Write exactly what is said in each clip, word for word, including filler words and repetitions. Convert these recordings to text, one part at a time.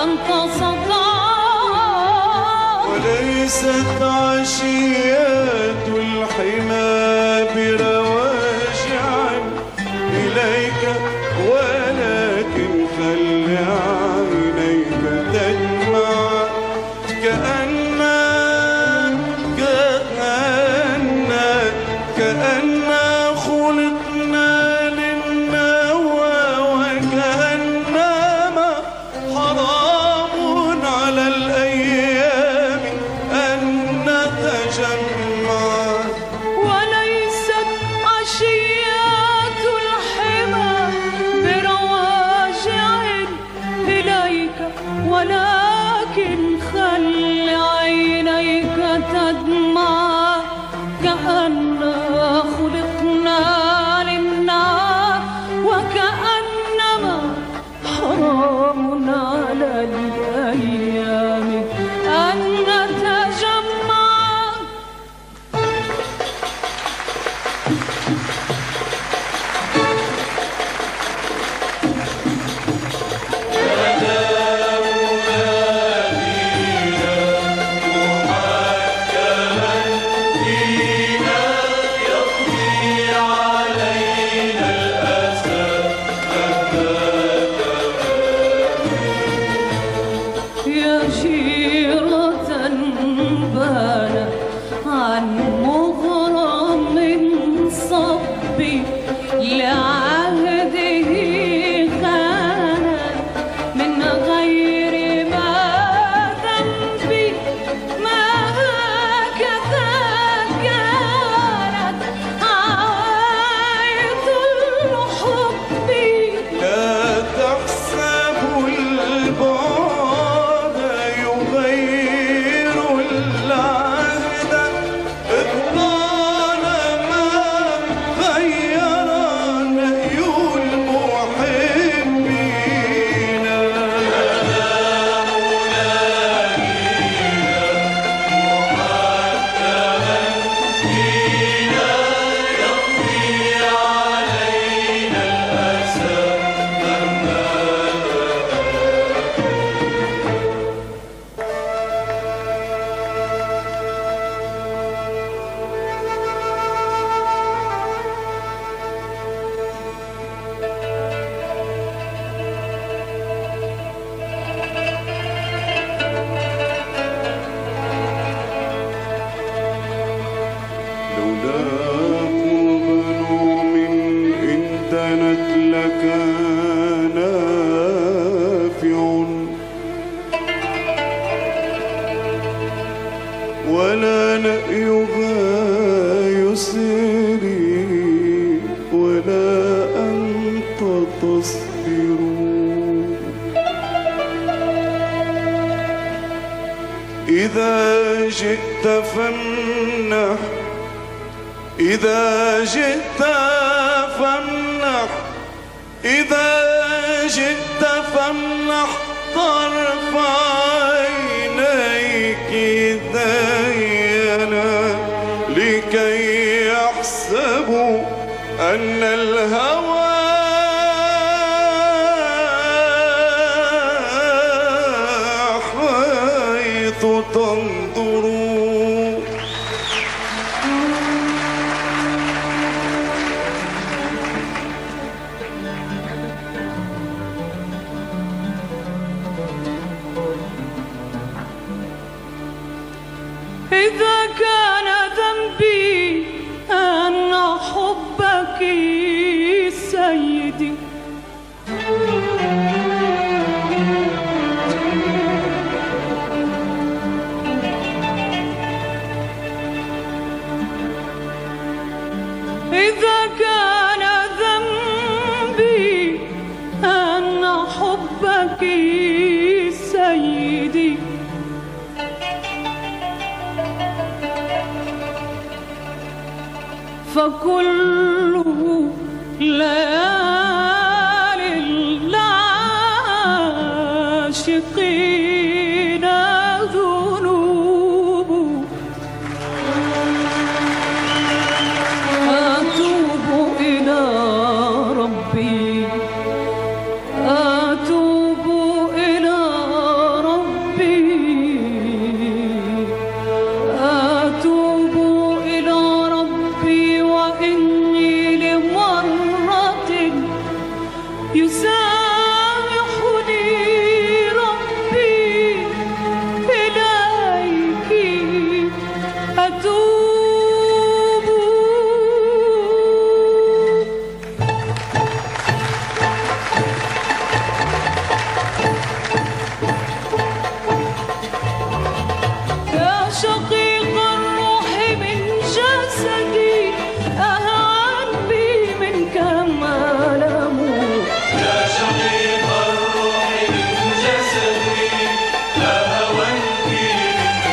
أنت صداع. وليست عشيات الحمى برواجع إليك، ولكن خل عينيك تدمع كأن كأن كأن خلقنا للنوى، وكأنما حرام على الأيام أن نتجمع. وليست عشيات الحمى برواجع إليك، ولكن خل عينيك تدمع كأن خلقنا للنار، وكأنما حرام على الأيام أن نتجمع. يا شيرة بان عن مغرم صبي لعهده خان من غير ما ذنبي، ما هكذا كانت عوايد الحب. لا تحسبوا البعد يغير العهد، إذ طالما غير نهي المحبين. لولا قرب نوم إن دنت لكان نافع، ولا نأيها يسري ولا أنت تصبر. إذا جئت فامنح، إذا جئت فامنح، إذا جئت فامنح طرف عينيك دينا، لكي يحسبوا أن الهوى حيث تنظروا. إذا كان ذنبي أن حبك سيدي، إذا كان ذنبي أن حبك سيدي، فكله ليالي العاشقين ذنوب. أتوب إلى ربي، أتوب إلى يسامحني ربي إليك أتوب. يا شقيق الروح من جسدي أهان بي منك ما لموت. يا شقيق الروح من جسدي أهون بي منك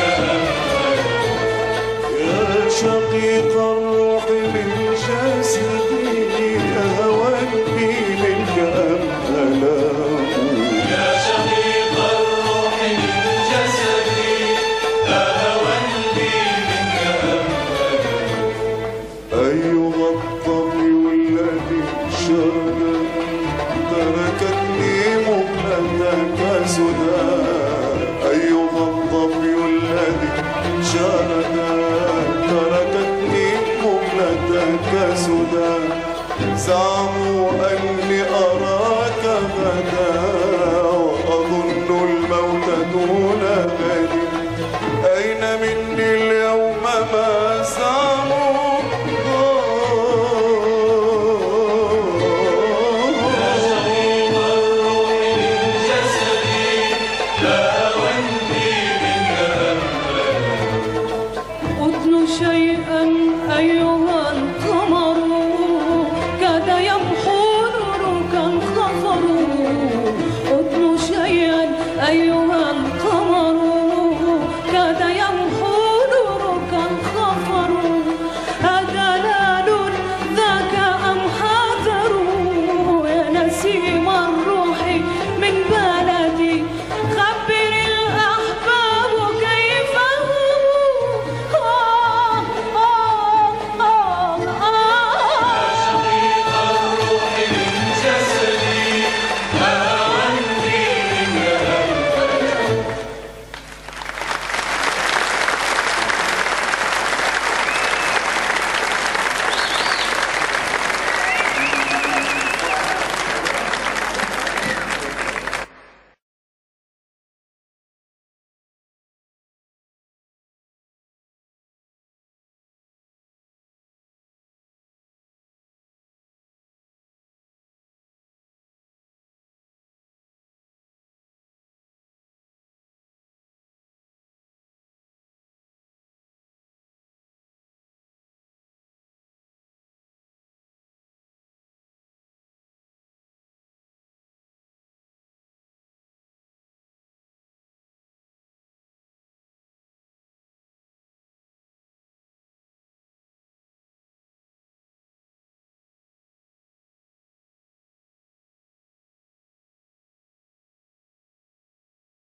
يا شقيق الروح من جسدي أهون بي منك أملام. يا شقيق الروح من جسدي أهون بي منك أيها الطبي الذي شرد تركتني مهلتك سدى. أيها الطبي الذي شرد تركتني مهلتك سدى. زعموا أني أراك غدا وأظن الموت دون غد. أين مني اليوم ما زعموا؟ أدن شيئا أيها القمر كاد يمحو نورك الخفر. أدن شيئا أيها